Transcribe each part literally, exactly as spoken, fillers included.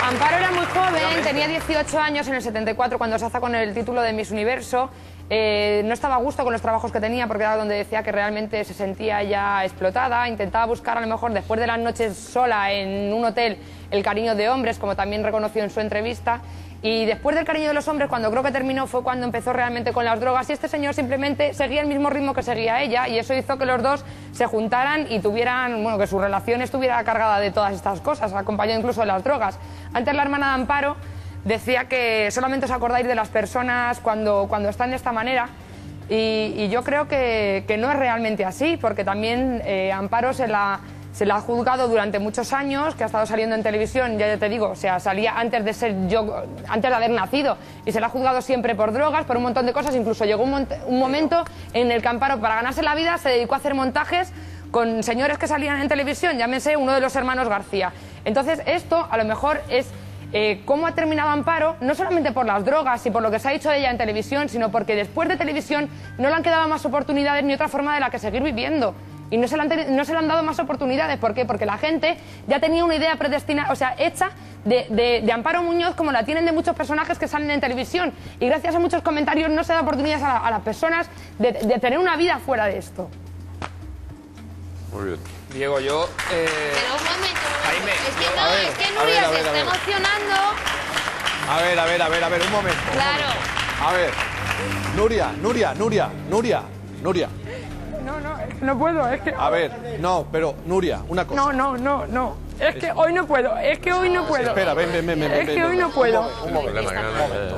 Amparo era muy joven, tenía dieciocho años en el setenta y cuatro cuando se hace con el título de Miss Universo. Eh, no estaba a gusto con los trabajos que tenía porque era donde decía que realmente se sentía ya explotada. Intentaba buscar a lo mejor después de las noches sola en un hotel el cariño de hombres, como también reconoció en su entrevista. Y después del cariño de los hombres, cuando creo que terminó, fue cuando empezó realmente con las drogas. Y este señor simplemente seguía el mismo ritmo que seguía ella, y eso hizo que los dos se juntaran y tuvieran, bueno, que su relación estuviera cargada de todas estas cosas, acompañado incluso de las drogas. Antes la hermana de Amparo decía que solamente os acordáis de las personas cuando, cuando están de esta manera. Y, y yo creo que, que no es realmente así, porque también eh, Amparo se la... Se la ha juzgado durante muchos años, que ha estado saliendo en televisión, ya te digo, o sea, salía antes de ser yo, antes de haber nacido, y se la ha juzgado siempre por drogas, por un montón de cosas. Incluso llegó un, un momento en el que Amparo, para ganarse la vida, se dedicó a hacer montajes con señores que salían en televisión, llámese uno de los hermanos García. Entonces esto a lo mejor es eh, cómo ha terminado Amparo, no solamente por las drogas y por lo que se ha dicho de ella en televisión, sino porque después de televisión no le han quedado más oportunidades ni otra forma de la que seguir viviendo. Y no se, le han no se le han dado más oportunidades. ¿Por qué? Porque la gente ya tenía una idea predestinada, o sea, hecha de, de, de Amparo Muñoz, como la tienen de muchos personajes que salen en televisión. Y gracias a muchos comentarios no se da oportunidades a, la, a las personas de, de tener una vida fuera de esto. Muy bien. Diego, yo... Eh... Pero un momento, Jaime, es que yo... no, a ver, es que a Nuria ver, a se ver, está a ver. emocionando. A ver, a ver, a ver, a ver, un momento. un Claro. momento. A ver, Nuria, Nuria, Nuria, Nuria, Nuria. No, no, es que no puedo, es que... A ver, no, pero Nuria, una cosa. No, no, no, no. Es que hoy no puedo, es que hoy no puedo. Espera, ven, ven, ven, ven. Es ven, que ven, hoy ven. no puedo. Un momento, un momento. Problema, un momento.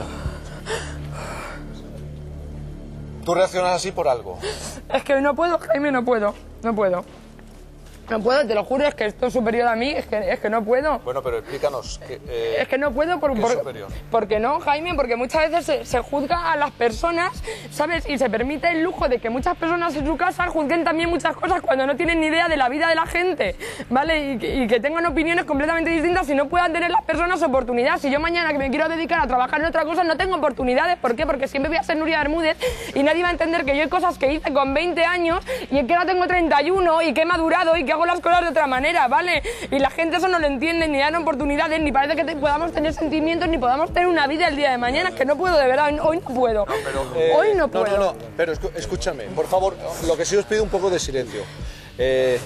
Tú reaccionas así por algo. Es que hoy no puedo, Jaime, no puedo, no puedo. No puedo, te lo juro, es que esto es superior a mí, es que, es que no puedo. Bueno, pero explícanos. Que, eh, Es que no puedo por, ¿qué por, es superior? porque no, Jaime, porque muchas veces se, se juzga a las personas, ¿sabes? Y se permite el lujo de que muchas personas en su casa juzguen también muchas cosas cuando no tienen ni idea de la vida de la gente, ¿vale? Y que, y que tengan opiniones completamente distintas y no puedan tener las personas oportunidades. Si yo mañana que me quiero dedicar a trabajar en otra cosa no tengo oportunidades, ¿por qué? Porque siempre voy a ser Nuria Bermúdez y nadie va a entender que yo hay cosas que hice con veinte años y que ahora tengo treinta y uno y que he madurado y que hago las cosas de otra manera. manera, ¿vale? Y la gente eso no lo entiende, ni dan oportunidades, ni parece que te, podamos tener sentimientos, ni podamos tener una vida el día de mañana, que no puedo, de verdad, hoy no puedo. No, pero, eh, hoy no puedo. No, no, no, pero escu- escúchame, por favor, lo que sí os pido un poco de silencio. Eh,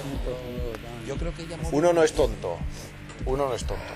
uno no es tonto, uno no es tonto.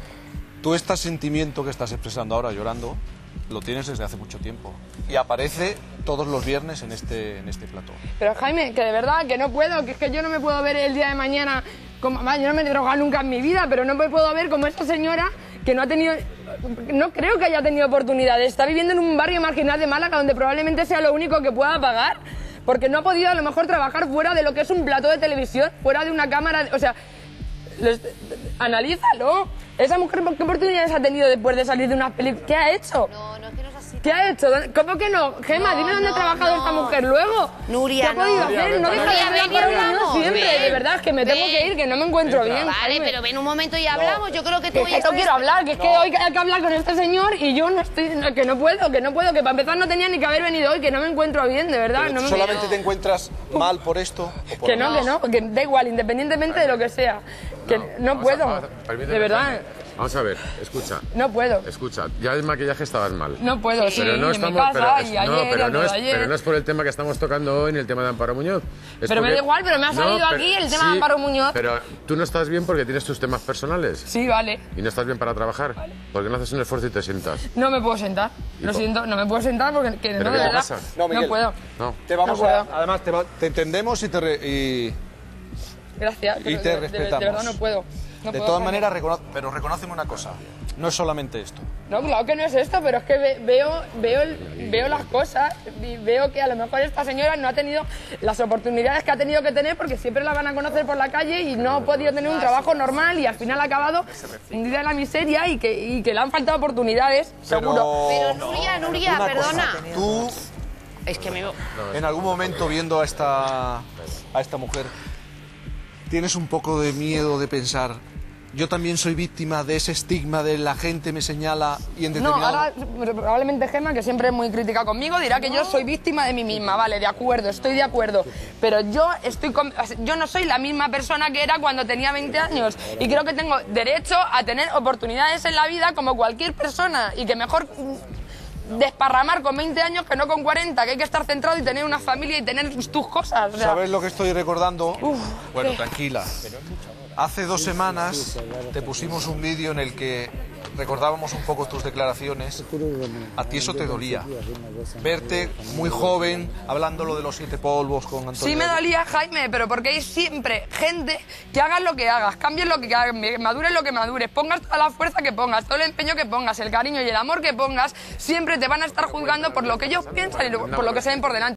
Tú este sentimiento que estás expresando ahora llorando, lo tienes desde hace mucho tiempo. Y aparece todos los viernes en este, en este plató. Pero Jaime, que de verdad, que no puedo, que es que yo no me puedo ver el día de mañana, como, vale, yo no me he drogado nunca en mi vida, pero no me puedo ver como esta señora que no ha tenido, no creo que haya tenido oportunidades, está viviendo en un barrio marginal de Málaga donde probablemente sea lo único que pueda pagar, porque no ha podido a lo mejor trabajar fuera de lo que es un plató de televisión, fuera de una cámara, o sea, los, analízalo. Esa mujer, ¿qué oportunidades ha tenido después de salir de una película? ¿Qué ha hecho? No, no, es que no es así. ¿Qué ha hecho? ¿Cómo que no? Gema, No, dime dónde no, ha trabajado no. esta mujer luego. Nuria, ¿Qué ha podido no. hacer? No deja de Nuria, ser ven y Amparo Muñoz hablamos. siempre. Ven, De verdad, es que me tengo ven. que ir, que no me encuentro bien. Vale, Jaime. pero ven un momento y hablamos. Yo creo que tú Que, que no quiero hablar, que es que hoy hay que hablar con este señor y yo no estoy, que no puedo, que no puedo, que para empezar no tenía ni que haber venido hoy, que no me encuentro bien, de verdad. Pero No ¿tú me solamente te encuentras mal por esto? ¿O por Que no, algo? que no, que da igual, independientemente de lo que sea. Que no, puedo, de verdad, Vamos a ver, escucha. no puedo. Escucha, ya el maquillaje estabas mal. No puedo, sí, pero no en estamos, mi casa, pero es- y no, ayer, pero y no antes es, de ayer. pero no es por el tema que estamos tocando hoy, ni el tema de Amparo Muñoz. Es Pero me porque- da igual, pero me ha salido No, pero- aquí el tema sí, de Amparo Muñoz. Pero tú no estás bien porque tienes tus temas personales. Sí, vale. Y no estás bien para trabajar. ¿Por qué no haces un esfuerzo y te sientas? No me puedo sentar. Lo por- siento, no me puedo sentar porque que, ¿Pero no, qué de te verdad. pasa? No, Miguel. puedo. No. Te vamos No a, puedo. además, te, va- te entendemos y te, re- y Gracias. Y pero te de- de- respetamos. De, verdad no puedo. No de puedo, todas Jaime. maneras, recono- pero reconóceme una cosa. No es solamente esto. No, claro que no es esto, pero es que ve- veo, veo, el- veo las cosas y veo que a lo mejor esta señora no ha tenido las oportunidades que ha tenido que tener porque siempre la van a conocer por la calle y no ha podido tener un trabajo normal y al final ha acabado hundida en la miseria y que, y que le han faltado oportunidades, seguro. Pero Nuria, Nuria, Una cosa, perdona. Tú, Es que me... en algún momento viendo a esta, a esta mujer, ¿tienes un poco de miedo de pensar yo también soy víctima de ese estigma de la gente me señala y en No, determinado... ahora probablemente Gemma, que siempre es muy crítica conmigo, dirá que yo soy víctima de mí misma. Vale, de acuerdo, estoy de acuerdo. Pero yo estoy con- o sea, yo no soy la misma persona que era cuando tenía veinte años. Y creo que tengo derecho a tener oportunidades en la vida como cualquier persona. Y que mejor mm, desparramar con veinte años que no con cuarenta, que hay que estar centrado y tener una familia y tener tus cosas. O sea, ¿Sabes lo que estoy recordando? Uf, bueno, ¿qué? tranquila. Hace dos semanas te pusimos un vídeo en el que recordábamos un poco tus declaraciones. A ti eso te dolía. Verte muy joven, hablando lo de los siete polvos con Antonio. Sí me dolía, Jaime, pero porque hay siempre gente que hagas lo que hagas, cambies lo que hagas, madures lo que madures, pongas toda la fuerza que pongas, todo el empeño que pongas, el cariño y el amor que pongas, siempre te van a estar juzgando por lo que ellos piensan y lo- por lo que se ven por delante.